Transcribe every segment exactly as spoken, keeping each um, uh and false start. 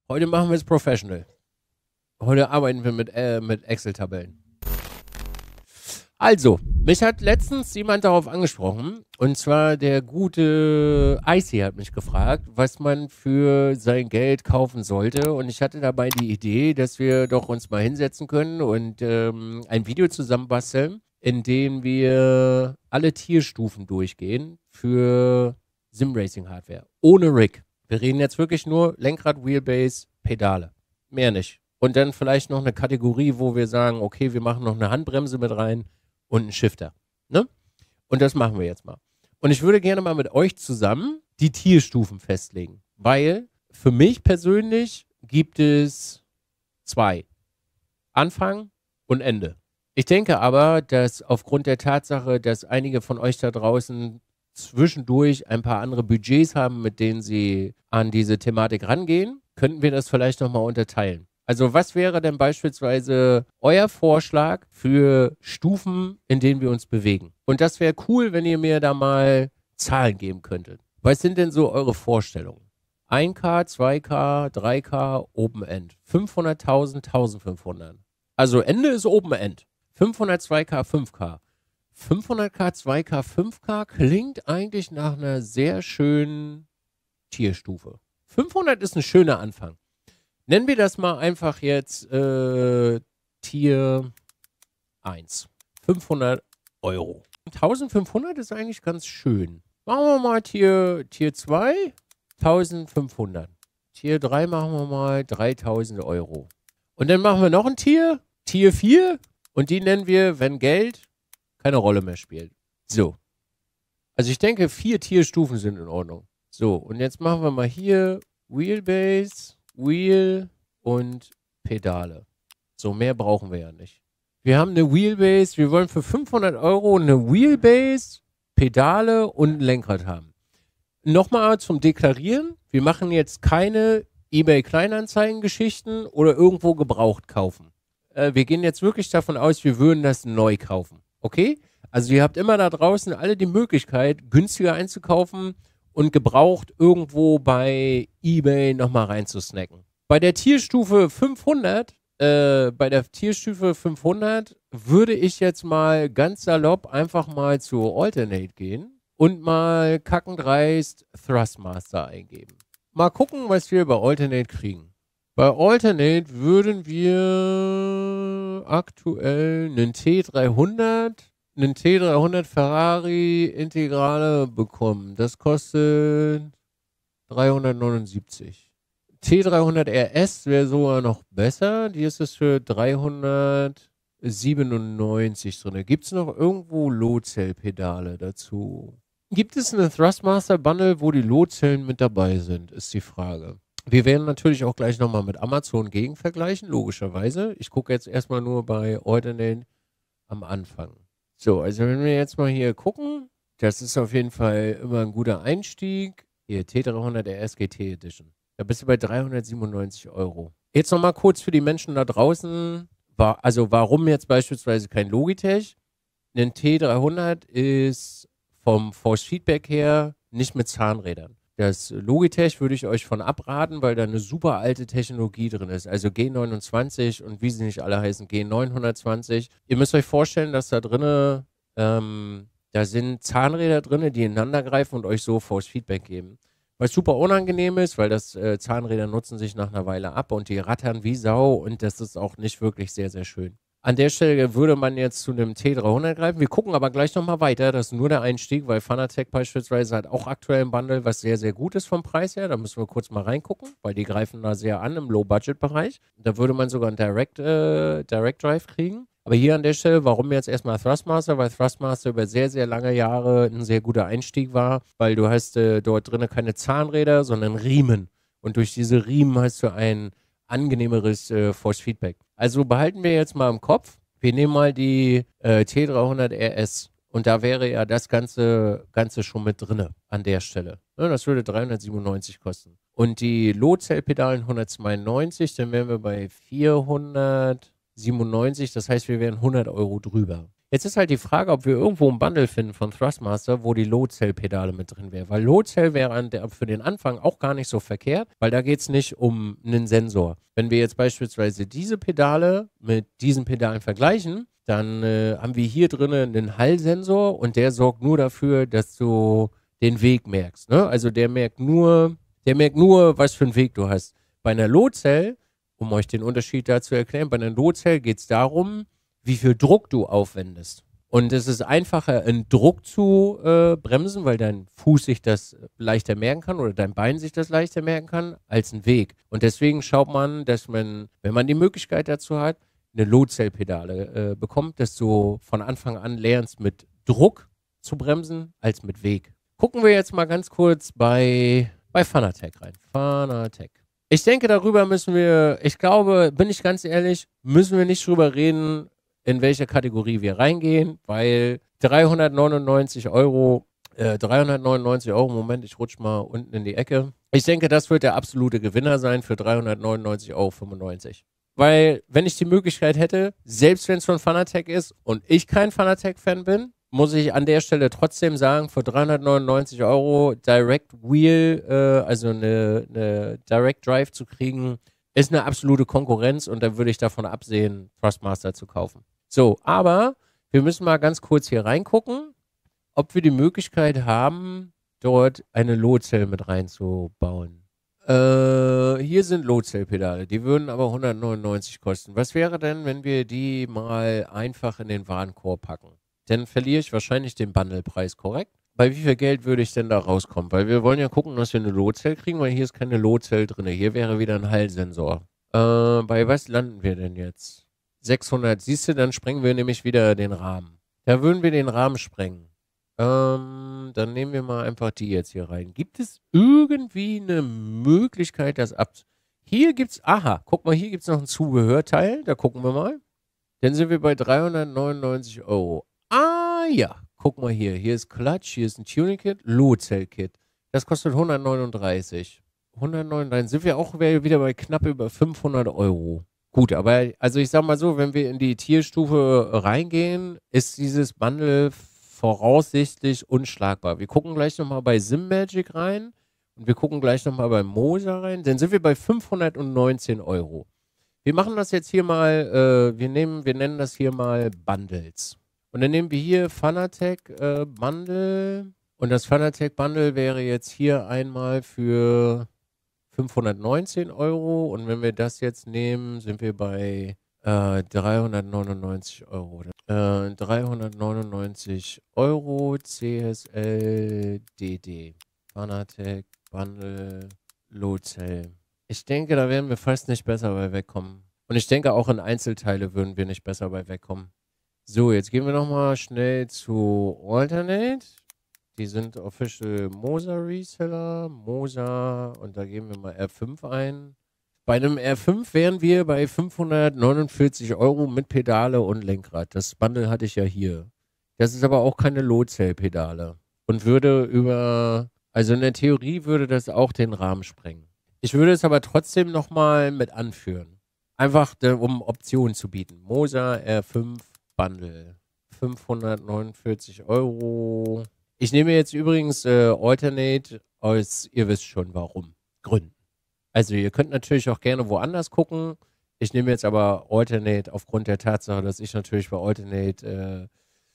Heute machen wir es professional. Heute arbeiten wir mit, äh, mit Excel-Tabellen. Also, mich hat letztens jemand darauf angesprochen, und zwar der gute Icy hat mich gefragt, was man für sein Geld kaufen sollte. Und ich hatte dabei die Idee, dass wir doch uns mal hinsetzen können und ähm, ein Video zusammenbasteln, in dem wir alle Tierstufen durchgehen für Sim-Racing-Hardware. Ohne Rig. Wir reden jetzt wirklich nur Lenkrad, Wheelbase, Pedale. Mehr nicht. Und dann vielleicht noch eine Kategorie, wo wir sagen, okay, wir machen noch eine Handbremse mit rein und einen Shifter. Ne? Und das machen wir jetzt mal. Und ich würde gerne mal mit euch zusammen die Tierstufen festlegen. Weil für mich persönlich gibt es zwei. Anfang und Ende. Ich denke aber, dass aufgrund der Tatsache, dass einige von euch da draußen zwischendurch ein paar andere Budgets haben, mit denen sie an diese Thematik rangehen, könnten wir das vielleicht nochmal unterteilen. Also was wäre denn beispielsweise euer Vorschlag für Stufen, in denen wir uns bewegen? Und das wäre cool, wenn ihr mir da mal Zahlen geben könntet. Was sind denn so eure Vorstellungen? ein K, zwei K, drei K, Open End. fünfhunderttausend, eintausendfünfhundert. Also Ende ist Open End. fünfhundert, zwei K, fünf K. fünfhundert K, zwei K, fünf K klingt eigentlich nach einer sehr schönen Tierstufe. fünfhundert ist ein schöner Anfang. Nennen wir das mal einfach jetzt äh, Tier eins. fünfhundert Euro. eintausendfünfhundert ist eigentlich ganz schön. Machen wir mal Tier, Tier zwei, eintausendfünfhundert. Tier drei machen wir mal dreitausend Euro. Und dann machen wir noch ein Tier, Tier vier. Und die nennen wir, wenn Geld keine Rolle mehr spielt. So. Also ich denke, vier Tierstufen sind in Ordnung. So, und jetzt machen wir mal hier Wheelbase, Wheel und Pedale. So, mehr brauchen wir ja nicht. Wir haben eine Wheelbase, wir wollen für fünfhundert Euro eine Wheelbase, Pedale und ein Lenkrad haben. Nochmal zum Deklarieren, wir machen jetzt keine eBay-Kleinanzeigen-Geschichten oder irgendwo gebraucht kaufen. Äh, wir gehen jetzt wirklich davon aus, wir würden das neu kaufen. Okay? Also ihr habt immer da draußen alle die Möglichkeit, günstiger einzukaufen und gebraucht irgendwo bei eBay nochmal reinzusnacken. Bei der Tierstufe fünfhundert, äh, bei der Tierstufe fünfhundert würde ich jetzt mal ganz salopp einfach mal zu Alternate gehen und mal kackendreist Thrustmaster eingeben. Mal gucken, was wir bei Alternate kriegen. Bei Alternate würden wir aktuell einen T dreihundert einen T dreihundert Ferrari Integrale bekommen. Das kostet dreihundertneunundsiebzig. T dreihundert R S wäre sogar noch besser. Die ist es für dreihundertsiebenundneunzig drin. Gibt es noch irgendwo Low-Cell-Pedale dazu? Gibt es eine Thrustmaster Bundle, wo die Low-Zellen mit dabei sind, ist die Frage. Wir werden natürlich auch gleich nochmal mit Amazon gegenvergleichen, logischerweise. Ich gucke jetzt erstmal nur bei Alternate am Anfang. So, also wenn wir jetzt mal hier gucken, das ist auf jeden Fall immer ein guter Einstieg. Hier, T dreihundert R S G T Edition. Da bist du bei dreihundertsiebenundneunzig Euro. Jetzt nochmal kurz für die Menschen da draußen, war, also warum jetzt beispielsweise kein Logitech? Ein T dreihundert ist vom Force Feedback her nicht mit Zahnrädern. Das Logitech würde ich euch von abraten, weil da eine super alte Technologie drin ist. Also G neunundzwanzig und wie sie nicht alle heißen, G neunhundertzwanzig. Ihr müsst euch vorstellen, dass da drinne, ähm, da sind Zahnräder drin, die ineinander greifen und euch so Force Feedback geben. Was super unangenehm ist, weil das äh, Zahnräder nutzen sich nach einer Weile ab und die rattern wie Sau und das ist auch nicht wirklich sehr, sehr schön. An der Stelle würde man jetzt zu einem T dreihundert greifen. Wir gucken aber gleich nochmal weiter. Das ist nur der Einstieg, weil Fanatec beispielsweise hat auch aktuell ein Bundle, was sehr, sehr gut ist vom Preis her. Da müssen wir kurz mal reingucken, weil die greifen da sehr an im Low-Budget-Bereich. Da würde man sogar einen Direct, äh, Direct Drive kriegen. Aber hier an der Stelle, warum jetzt erstmal Thrustmaster? Weil Thrustmaster über sehr, sehr lange Jahre ein sehr guter Einstieg war, weil du hast äh, dort drinnen keine Zahnräder, sondern Riemen. Und durch diese Riemen hast du ein angenehmeres äh, Force Feedback. Also behalten wir jetzt mal im Kopf, wir nehmen mal die äh, T dreihundert R S und da wäre ja das Ganze, Ganze schon mit drinne an der Stelle. Ja, das würde dreihundertsiebenundneunzig kosten. Und die Low-Cell-Pedalen hundertzweiundneunzig, dann wären wir bei vierhundertsiebenundneunzig, das heißt, wir wären hundert Euro drüber. Jetzt ist halt die Frage, ob wir irgendwo ein Bundle finden von Thrustmaster, wo die Low-Cell-Pedale mit drin wäre. Weil Low-Cell wäre an der, für den Anfang auch gar nicht so verkehrt, weil da geht es nicht um einen Sensor. Wenn wir jetzt beispielsweise diese Pedale mit diesen Pedalen vergleichen, dann äh, haben wir hier drinnen einen Hallsensor und der sorgt nur dafür, dass du den Weg merkst. Ne? Also der merkt nur, der merkt nur, was für einen Weg du hast. Bei einer Low-Cell, um euch den Unterschied da zu erklären, bei einer Low-Cell geht es darum, wie viel Druck du aufwendest. Und es ist einfacher, einen Druck zu äh, bremsen, weil dein Fuß sich das leichter merken kann oder dein Bein sich das leichter merken kann, als ein Weg. Und deswegen schaut man, dass man, wenn man die Möglichkeit dazu hat, eine Low-Cell-Pedale äh, bekommt, dass du von Anfang an lernst, mit Druck zu bremsen, als mit Weg. Gucken wir jetzt mal ganz kurz bei, bei Fanatec rein. Fanatec. Ich denke, darüber müssen wir, ich glaube, bin ich ganz ehrlich, müssen wir nicht drüber reden, in welche Kategorie wir reingehen, weil dreihundertneunundneunzig Euro, äh, dreihundertneunundneunzig Euro, Moment, ich rutsche mal unten in die Ecke. Ich denke, das wird der absolute Gewinner sein für dreihundertneunundneunzig Euro fünfundneunzig. Weil, wenn ich die Möglichkeit hätte, selbst wenn es von Fanatec ist und ich kein Fanatec-Fan bin, muss ich an der Stelle trotzdem sagen, für dreihundertneunundneunzig Euro Direct Wheel, äh, also eine, eine Direct Drive zu kriegen, ist eine absolute Konkurrenz und da würde ich davon absehen, Thrustmaster zu kaufen. So, aber wir müssen mal ganz kurz hier reingucken, ob wir die Möglichkeit haben, dort eine Low-Cell mit reinzubauen. Äh, hier sind Low-Cell-Pedale, die würden aber hundertneunundneunzig kosten. Was wäre denn, wenn wir die mal einfach in den Warenkorb packen? Dann verliere ich wahrscheinlich den Bundlepreis, korrekt? Bei wie viel Geld würde ich denn da rauskommen? Weil wir wollen ja gucken, dass wir eine Low-Cell kriegen, weil hier ist keine Low-Cell drin. Hier wäre wieder ein Hallsensor. Äh, bei was landen wir denn jetzt? sechshundert. Siehst du, dann sprengen wir nämlich wieder den Rahmen. Da würden wir den Rahmen sprengen. Ähm, dann nehmen wir mal einfach die jetzt hier rein. Gibt es irgendwie eine Möglichkeit, das ab... Hier gibt's... Aha, guck mal, hier gibt es noch ein Zubehörteil. Da gucken wir mal. Dann sind wir bei dreihundertneunundneunzig Euro. Ah, ja. Guck mal hier. Hier ist Clutch, hier ist ein Tuning-Kit, Low-Cell-Kit. Das kostet hundertneununddreißig. hundertneununddreißig. Sind wir auch wieder bei knapp über fünfhundert Euro. Gut, aber also ich sag mal so, wenn wir in die Tierstufe reingehen, ist dieses Bundle voraussichtlich unschlagbar. Wir gucken gleich nochmal bei SimMagic rein und wir gucken gleich nochmal bei Moser rein. Dann sind wir bei fünfhundertneunzehn Euro. Wir machen das jetzt hier mal, äh, wir nehmen, wir nennen das hier mal Bundles. Und dann nehmen wir hier Fanatec äh, Bundle und das Fanatec Bundle wäre jetzt hier einmal für fünfhundertneunzehn Euro und wenn wir das jetzt nehmen, sind wir bei äh, dreihundertneunundneunzig Euro. Äh, dreihundertneunundneunzig Euro C S L D D. Fanatec Bundle Low-Cell. Ich denke, da werden wir fast nicht besser bei wegkommen. Und ich denke, auch in Einzelteile würden wir nicht besser bei wegkommen. So, jetzt gehen wir nochmal schnell zu Alternate. Die sind Official Moser Reseller. Moser. Und da geben wir mal R fünf ein. Bei einem R fünf wären wir bei fünfhundertneunundvierzig Euro mit Pedale und Lenkrad. Das Bundle hatte ich ja hier. Das ist aber auch keine Low-Cell-Pedale. Und würde über... Also in der Theorie würde das auch den Rahmen sprengen. Ich würde es aber trotzdem nochmal mit anführen. Einfach, um Optionen zu bieten. Moser R fünf Bundle. fünfhundertneunundvierzig Euro. Ich nehme jetzt übrigens äh, Alternate aus, ihr wisst schon warum, Gründen. Also ihr könnt natürlich auch gerne woanders gucken. Ich nehme jetzt aber Alternate aufgrund der Tatsache, dass ich natürlich bei Alternate äh,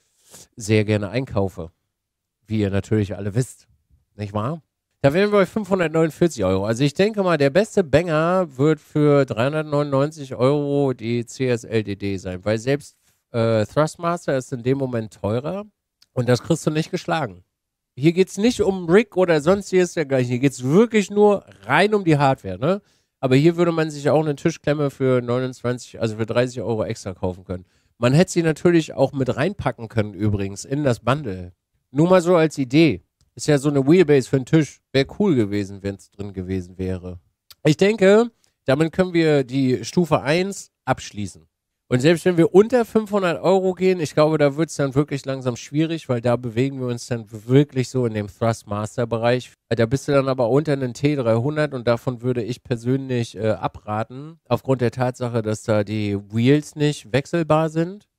sehr gerne einkaufe. Wie ihr natürlich alle wisst. Nicht wahr? Da wären wir bei fünfhundertneunundvierzig Euro. Also ich denke mal, der beste Banger wird für dreihundertneunundneunzig Euro die C S L D D sein. Weil selbst äh, Thrustmaster ist in dem Moment teurer. Und das kriegst du nicht geschlagen. Hier geht es nicht um Rig oder sonstiges dergleichen. Hier geht es wirklich nur rein um die Hardware, ne? Aber hier würde man sich auch eine Tischklemme für neunundzwanzig, also für dreißig Euro extra kaufen können. Man hätte sie natürlich auch mit reinpacken können übrigens in das Bundle. Nur mal so als Idee. Ist ja so eine Wheelbase für einen Tisch. Wäre cool gewesen, wenn es drin gewesen wäre. Ich denke, damit können wir die Stufe eins abschließen. Und selbst wenn wir unter fünfhundert Euro gehen, ich glaube, da wird es dann wirklich langsam schwierig, weil da bewegen wir uns dann wirklich so in dem Thrustmaster-Bereich. Da bist du dann aber unter einen T dreihundert und davon würde ich persönlich äh, abraten, aufgrund der Tatsache, dass da die Wheels nicht wechselbar sind.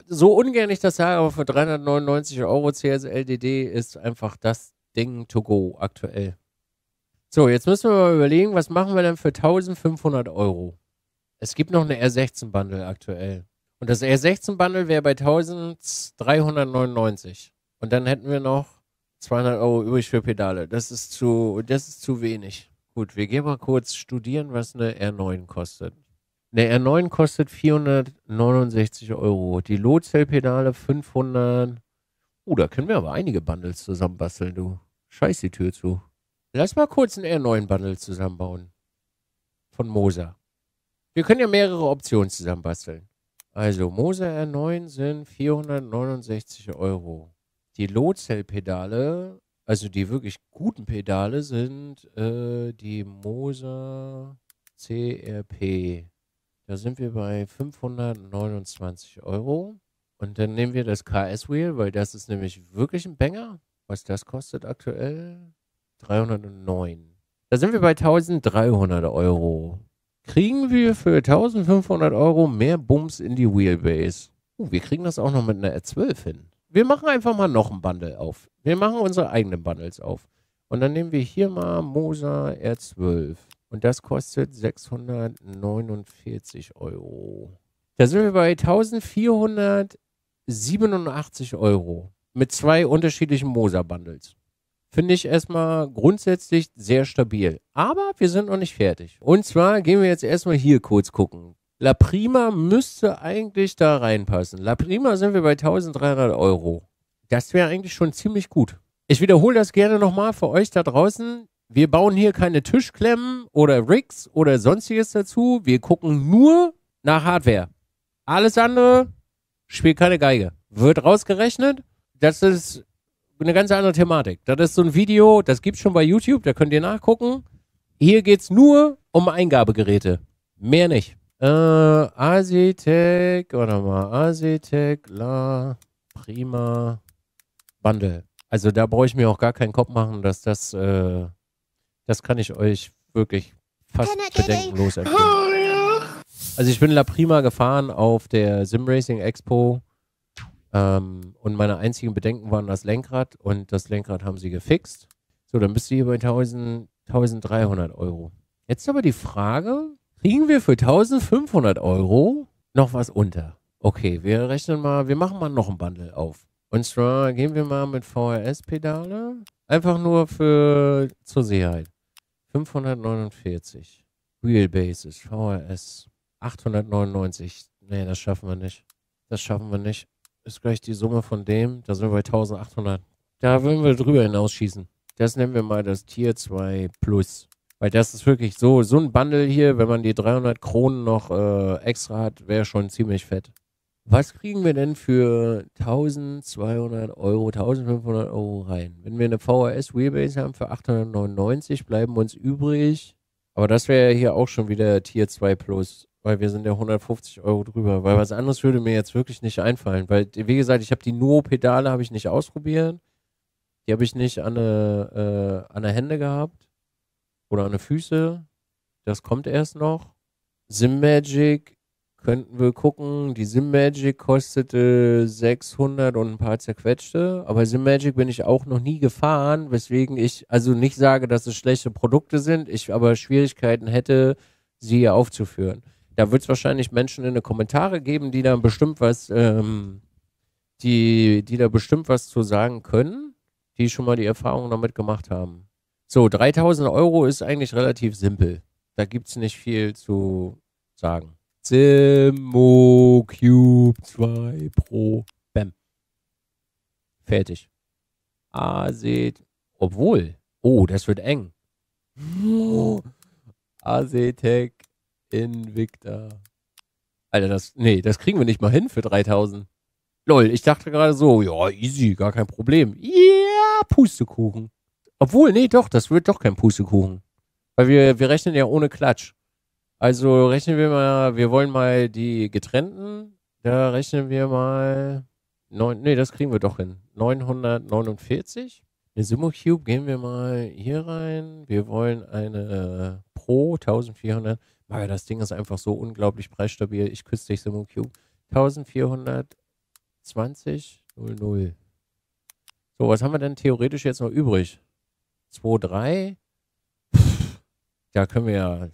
so ungern ich das sage, aber für dreihundertneunundneunzig Euro C S L D D ist einfach das Ding to go aktuell. So, jetzt müssen wir mal überlegen, was machen wir denn für eintausendfünfhundert Euro? Es gibt noch eine R sechzehn Bundle aktuell. Und das R sechzehn Bundle wäre bei eintausenddreihundertneunundneunzig. Und dann hätten wir noch zweihundert Euro übrig für Pedale. Das ist zu, das ist zu wenig. Gut, wir gehen mal kurz studieren, was eine R neun kostet. Eine R neun kostet vierhundertneunundsechzig Euro. Die Low-Cell-Pedale fünfhundert. Oh, da können wir aber einige Bundles zusammenbasteln, du. Scheiß die Tür zu. Lass mal kurz ein R neun Bundle zusammenbauen. Von Moser. Wir können ja mehrere Optionen zusammenbasteln. Also, Moser R neun sind vierhundertneunundsechzig Euro. Die Low-Cell-Pedale, also die wirklich guten Pedale, sind äh, die Moser C R P. Da sind wir bei fünfhundertneunundzwanzig Euro. Und dann nehmen wir das K S-Wheel, weil das ist nämlich wirklich ein Banger. Was das kostet aktuell? dreihundertneun. Da sind wir bei eintausenddreihundert Euro. Kriegen wir für eintausendfünfhundert Euro mehr Bums in die Wheelbase? Uh, wir kriegen das auch noch mit einer R zwölf hin. Wir machen einfach mal noch ein Bundle auf. Wir machen unsere eigenen Bundles auf. Und dann nehmen wir hier mal Moser R zwölf. Und das kostet sechshundertneunundvierzig Euro. Da sind wir bei eintausendvierhundertsiebenundachtzig Euro. Mit zwei unterschiedlichen Moser-Bundles. Finde ich erstmal grundsätzlich sehr stabil. Aber wir sind noch nicht fertig. Und zwar gehen wir jetzt erstmal hier kurz gucken. La Prima müsste eigentlich da reinpassen. La Prima sind wir bei eintausenddreihundert Euro. Das wäre eigentlich schon ziemlich gut. Ich wiederhole das gerne nochmal für euch da draußen. Wir bauen hier keine Tischklemmen oder Rigs oder sonstiges dazu. Wir gucken nur nach Hardware. Alles andere spielt keine Geige. Wird rausgerechnet. Das ist eine ganz andere Thematik. Das ist so ein Video, das gibt es schon bei YouTube, da könnt ihr nachgucken. Hier geht es nur um Eingabegeräte. Mehr nicht. Äh, Asitec, warte mal, Asitec La Prima Bundle. Also da brauche ich mir auch gar keinen Kopf machen, dass das, äh, das kann ich euch wirklich fast bedenkenlos erklären. Also ich bin La Prima gefahren auf der Sim Racing Expo. Ähm, und meine einzigen Bedenken waren das Lenkrad und das Lenkrad haben sie gefixt. So, dann bist du hier bei tausend, eintausenddreihundert Euro. Jetzt aber die Frage, kriegen wir für eintausendfünfhundert Euro noch was unter? Okay, wir rechnen mal, wir machen mal noch ein Bundle auf. Und zwar gehen wir mal mit V R S-Pedale, einfach nur für zur Sicherheit. fünfhundertneunundvierzig. Wheelbases, V R S, achthundertneunundneunzig. Nee, das schaffen wir nicht. Das schaffen wir nicht. Ist gleich die Summe von dem, da sind wir bei eintausendachthundert. Da würden wir drüber hinausschießen. Das nennen wir mal das Tier zwei Plus. Weil das ist wirklich so, so ein Bundle hier, wenn man die dreihundert Kronen noch äh, extra hat, wäre schon ziemlich fett. Was kriegen wir denn für eintausendzweihundert Euro, eintausendfünfhundert Euro rein? Wenn wir eine V R S Wheelbase haben für achthundertneunundneunzig, bleiben uns übrig. Aber das wäre ja hier auch schon wieder Tier zwei Plus. Weil wir sind ja hundertfünfzig Euro drüber. Weil was anderes würde mir jetzt wirklich nicht einfallen. Weil, wie gesagt, ich habe die Nuo-Pedale habe ich nicht ausprobiert. Die habe ich nicht an der äh, an der Hände gehabt. Oder an den Füße. Das kommt erst noch. SimMagic könnten wir gucken. Die SimMagic kostete sechshundert und ein paar zerquetschte. Aber SimMagic bin ich auch noch nie gefahren. Weswegen ich also nicht sage, dass es schlechte Produkte sind. Ich aber Schwierigkeiten hätte, sie hier aufzuführen. Da wird es wahrscheinlich Menschen in den Kommentare geben, die da bestimmt was, ähm, die, die da bestimmt was zu sagen können, die schon mal die Erfahrung damit gemacht haben. So, dreitausend Euro ist eigentlich relativ simpel. Da gibt es nicht viel zu sagen. Simo Cube zwei Pro. Bam. Fertig. A C. Obwohl. Oh, das wird eng. Oh. Asitec Invicta. Alter, das. Nee, das kriegen wir nicht mal hin für dreitausend. Lol, ich dachte gerade so, ja, easy, gar kein Problem. Ja, yeah, Pustekuchen. Obwohl, nee, doch, das wird doch kein Pustekuchen. Weil wir, wir rechnen ja ohne Klatsch. Also rechnen wir mal, wir wollen mal die getrennten, da rechnen wir mal, neun, nee, das kriegen wir doch hin. neunhundertneunundvierzig. In SimoCube gehen wir mal hier rein. Wir wollen eine äh, Pro eintausendvierhundert. Maga, das Ding ist einfach so unglaublich preisstabil. Ich küsse dich, SimoCube. eintausendvierhundert zwanzig null null. So, was haben wir denn theoretisch jetzt noch übrig? zwei drei. Da können wir ja,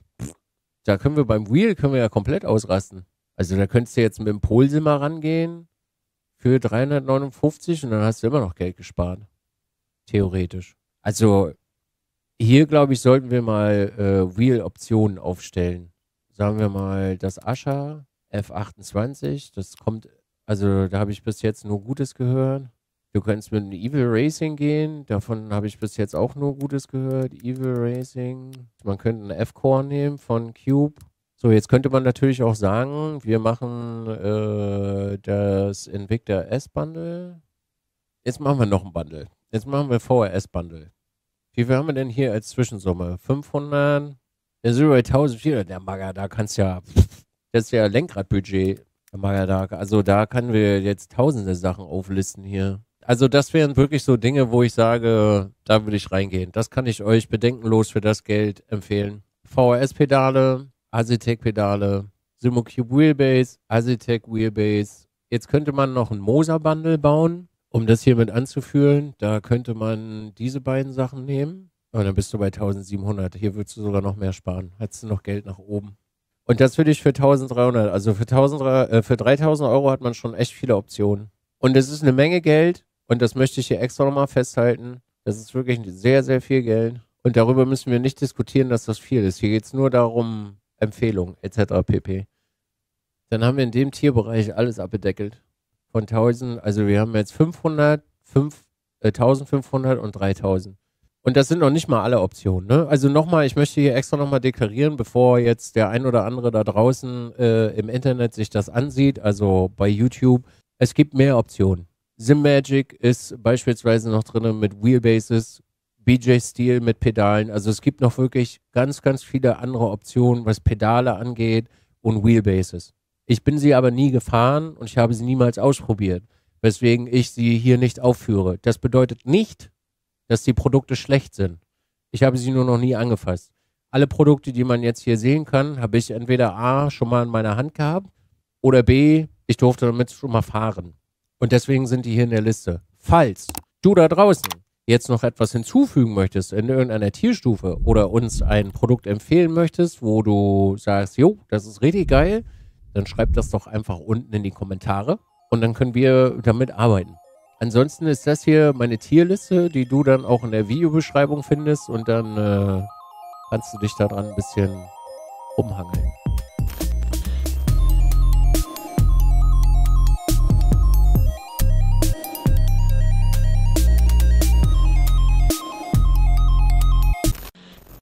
da können wir beim Wheel können wir ja komplett ausrasten. Also da könntest du jetzt mit dem Polsimmer rangehen für dreihundertneunundfünfzig und dann hast du immer noch Geld gespart. Theoretisch. Also hier, glaube ich, sollten wir mal äh, Wheel-Optionen aufstellen. Sagen wir mal das Ascher F achtundzwanzig. Das kommt, also da habe ich bis jetzt nur Gutes gehört. Du kannst mit einem Evil Racing gehen. Davon habe ich bis jetzt auch nur Gutes gehört. Evil Racing. Man könnte einen F-Core nehmen von Cube. So, jetzt könnte man natürlich auch sagen, wir machen äh, das Invicta S-Bundle. Jetzt machen wir noch ein Bundle. Jetzt machen wir V R S-Bundle. Wie viel haben wir denn hier als Zwischensumme? fünfhundert. Der Zero eintausendvierhundert. Der Maga, da kannst ja, das ist ja Lenkradbudget. Der Maga, da, also da können wir jetzt tausende Sachen auflisten hier. Also das wären wirklich so Dinge, wo ich sage, da würde ich reingehen. Das kann ich euch bedenkenlos für das Geld empfehlen. V R S-Pedale, Azitec-Pedale, Simocube Wheelbase, Azitec Wheelbase. Jetzt könnte man noch ein Moser-Bundle bauen, um das hier mit anzuführen. Da könnte man diese beiden Sachen nehmen. Und dann bist du bei eintausendsiebenhundert. Hier würdest du sogar noch mehr sparen. Hättest du noch Geld nach oben. Und das würde ich für eintausenddreihundert. Also für, tausend, äh, für dreitausend Euro hat man schon echt viele Optionen. Und es ist eine Menge Geld. Und das möchte ich hier extra nochmal festhalten. Das ist wirklich sehr, sehr viel Geld. Und darüber müssen wir nicht diskutieren, dass das viel ist. Hier geht es nur darum, Empfehlungen et cetera pp. Dann haben wir in dem Tierbereich alles abgedeckelt. Von tausend, also wir haben jetzt fünfhundert, fünf, äh, eintausendfünfhundert und dreitausend. Und das sind noch nicht mal alle Optionen. Ne? Also nochmal, ich möchte hier extra nochmal deklarieren, bevor jetzt der ein oder andere da draußen äh, im Internet sich das ansieht, also bei YouTube. Es gibt mehr Optionen. Simagic ist beispielsweise noch drin mit Wheelbases, B J Steel mit Pedalen. Also es gibt noch wirklich ganz, ganz viele andere Optionen, was Pedale angeht und Wheelbases. Ich bin sie aber nie gefahren und ich habe sie niemals ausprobiert, weswegen ich sie hier nicht aufführe. Das bedeutet nicht, dass die Produkte schlecht sind. Ich habe sie nur noch nie angefasst. Alle Produkte, die man jetzt hier sehen kann, habe ich entweder A, schon mal in meiner Hand gehabt oder B, ich durfte damit schon mal fahren. Und deswegen sind die hier in der Liste. Falls du da draußen jetzt noch etwas hinzufügen möchtest in irgendeiner Tierstufe oder uns ein Produkt empfehlen möchtest, wo du sagst, jo, das ist richtig geil, dann schreib das doch einfach unten in die Kommentare und dann können wir damit arbeiten. Ansonsten ist das hier meine Tierliste, die du dann auch in der Videobeschreibung findest und dann äh, kannst du dich daran ein bisschen rumhangeln.